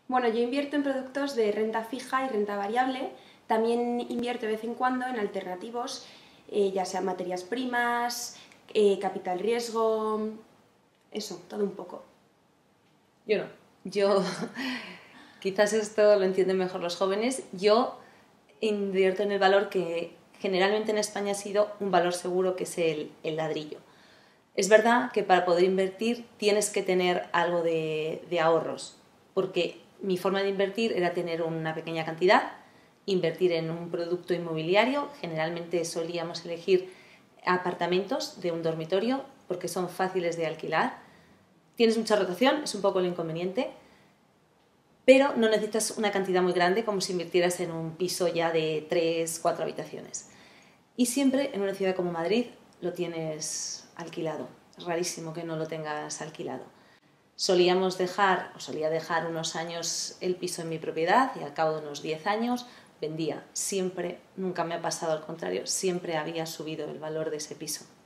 Bueno, yo invierto en productos de renta fija y renta variable. También invierto de vez en cuando en alternativos, ya sean materias primas, capital riesgo, eso, todo un poco. Yo no. Yo, quizás esto lo entienden mejor los jóvenes, yo invierto en el valor que generalmente en España ha sido un valor seguro, que es el ladrillo. Es verdad que para poder invertir tienes que tener algo de ahorros, porque mi forma de invertir era tener una pequeña cantidad, invertir en un producto inmobiliario. Generalmente solíamos elegir apartamentos de un dormitorio porque son fáciles de alquilar. Tienes mucha rotación, es un poco el inconveniente, pero no necesitas una cantidad muy grande como si invirtieras en un piso ya de 3, 4 habitaciones. Y siempre en una ciudad como Madrid lo tienes alquilado. Es rarísimo que no lo tengas alquilado. Solía dejar unos años el piso en mi propiedad y al cabo de unos 10 años vendía. Siempre, nunca me ha pasado al contrario, siempre había subido el valor de ese piso.